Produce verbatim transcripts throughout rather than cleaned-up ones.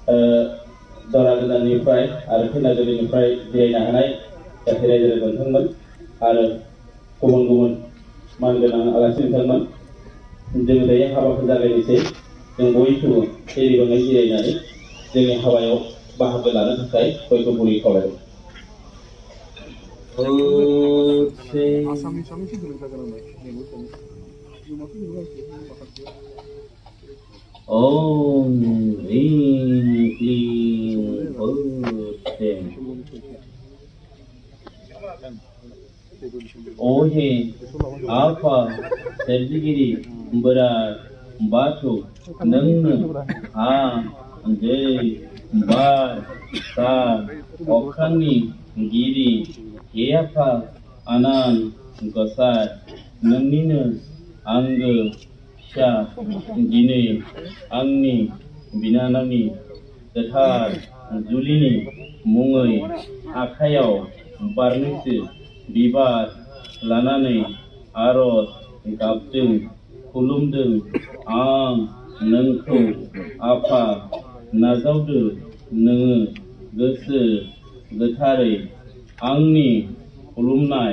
दरा गोदाननिफ्राय आरो खैना गोदाननिफ्राय जिरायनो हानाय गासै रायजो राजा नोंथांमोन आरो गुबुन गुबुन मानगोनां आलासि नोंथांमोन जों दायो हाबाखौ जागायनोसै जों बयखौबो एरिबाङै जिरायनानै जोंनि हाबायाव बाहागो लानो थाखाय बयखौ बुरै खावलायदों। Om Ring Kling Bhuteng Ohe Apa Serjigiri Berar Batu Nengnu Ha Jai Bar Sa Okhani Giri Heapa Anan Gosar Nenginu Angga Sya Gini Angni Binanani Datar Julini Mungai Akhayaw Barnisi Bibar Lanani Aros Gabdung Kulumdung Ang Nengku Apa Nazaudu Neng Gosu Gotari Angni Kulumnai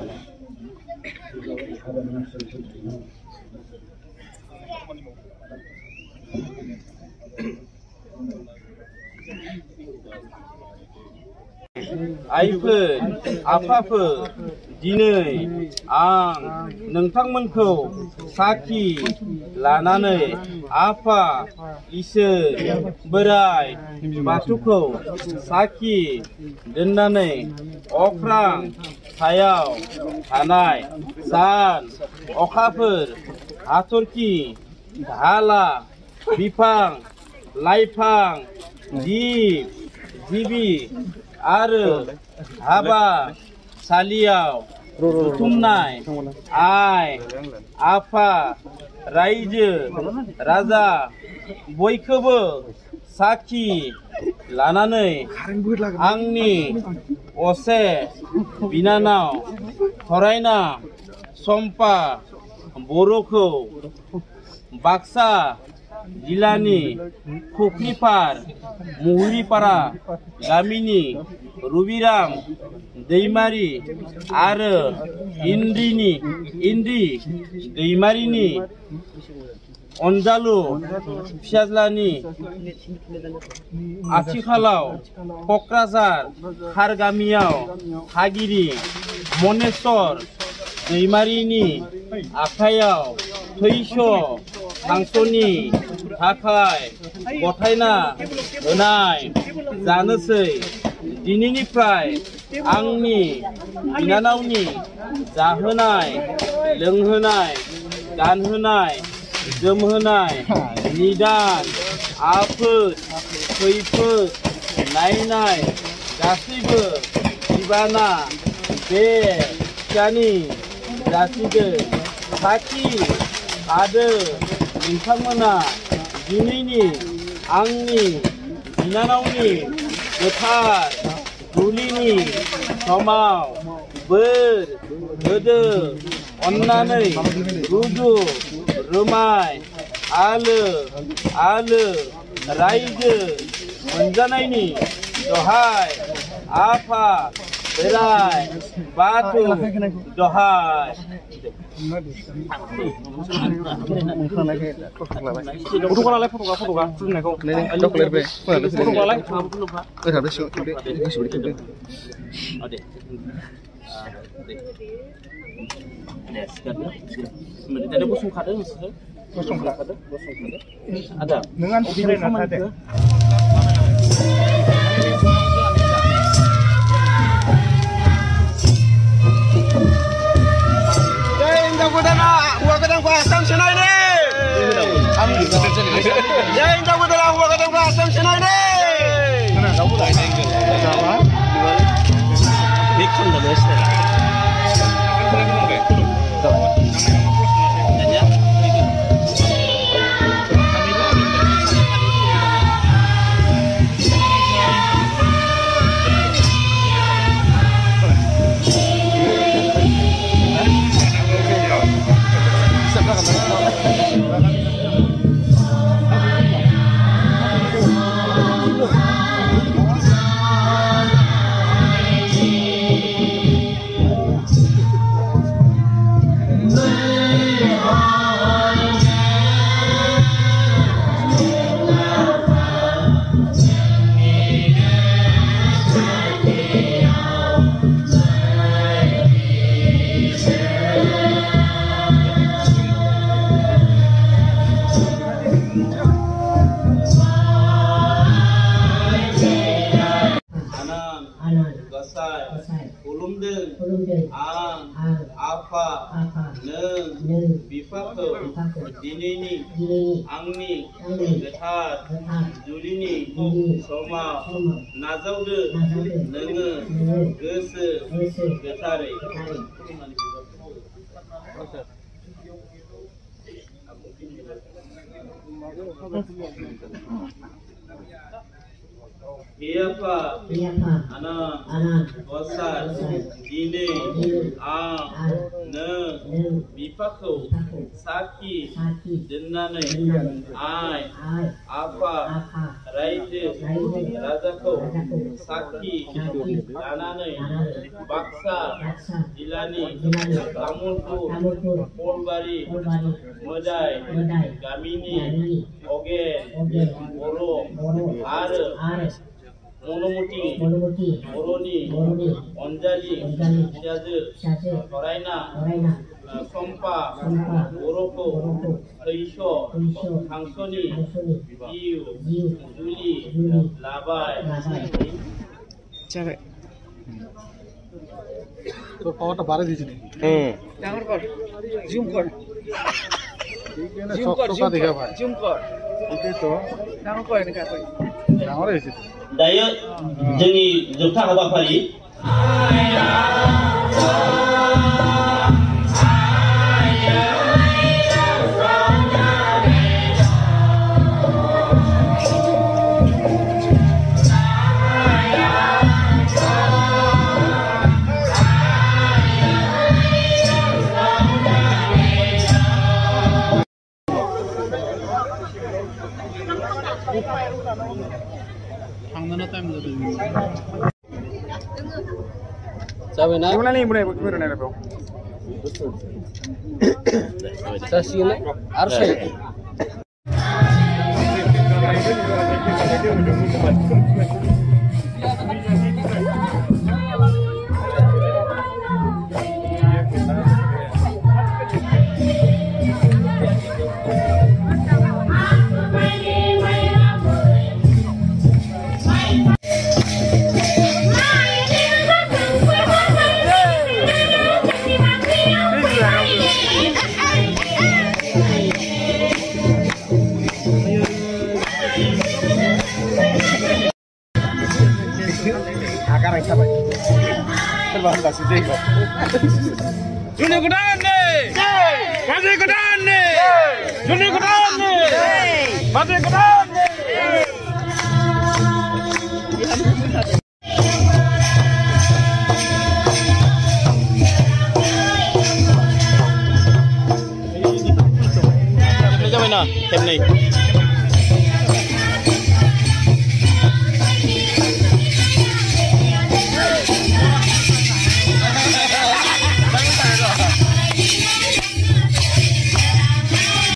आइफोर आफाफोर दिनै आं नोंथांमोनखौ साखि लानानै आफा इसोर बोराइ बाथौखौ साखि दोननानै अख्रां सायाव थानाय सान अखाफोर हाथरखि हाला बिफां लाइफां जिब जिबि आरो हाबा सालियाव बुथुमनाय आइ आफा रायजो राजा बयखौबो साखि लानानै आंनि असे बिनानाव फरायना सम्पा बर'खौ बाक्सा जिल्लानि फुख्रिपार मुहुरिपारा गामिनि रुबिराम दैमारि आरो इन्द्रिनि इन्द्रि दैमारिनि अनजालु फिसाज्लानि आथिखालाव क'क्राझार खार गामियाव थागिरि मनेस्वर दैमारिनि आखायाव थैस' हांसोनि थाखाय गथायना होनाय जानोसै दिनैनिफ्राय आंनि बिनानावनि जाहोनाय लोंहोनाय गानहोनाय जोमहोनाय निदान आफोद खैफोद नायनाय गासैबो बिबाना बे फिसानि जासिगोन साखि आरो नोंथांमोना दिनैनि आंनि बिनानावनि गोथार जुलिनि समाव बोर होदो अन्नानै रुजु रुमाय आलो आलो रायजो मोनजानायनि दहाय आफा बोराइ बाथौ दहाय फट'खौलाय फट'खौ फट'खौ फुजिनायखौ फट'खौलाय tadi bosong kada maksudnya bosong kada bosong kada ada dengan sama itu jai indah budana gua kadang gua asam senai ni jai indah budana gua kadang gua asam senai ni mana kamu dah ini sama bikon dah best आं आफा नों बिफाखौ दिनैनि आंनि गोथार जुलिनि समाव नाजावदो नोङो गोसो गोथारै Iyapa, anak, besar, dini, ang, ne, bipaku, saki, denane, ai, apa, raide, rajaku, saki, danane, baksa, dilani, tamulku, polbari, modai, gamini, ogen, boro, are, Monomuti, Moroni, Onjali, Shazu, Horaina, Sompa, Oroko, Risho, Hangsoni, Iu, Juli, Labai. Cewek. তো পাওয়ারটা বাড়ে দিয়েছি হুম ডাঙর কর zoom কর zoom কর দেখা ভাই জুম কর ওকে তো ডাঙর কর এনে কাকই ডাঙর হয়েছে Dayo जोंनि जोबथा हाबाफारि थांनोनो टाइम जादों जाबाय ना बुंनानै बुंनाय बुंनाय बेयाव जासिगोन आरो साय agar sabar terbang kasih dego Juni Kedan nih Masih Kedan nih Juni Kedan nih Masih Kedan nih Ini jamin ah, tem nih.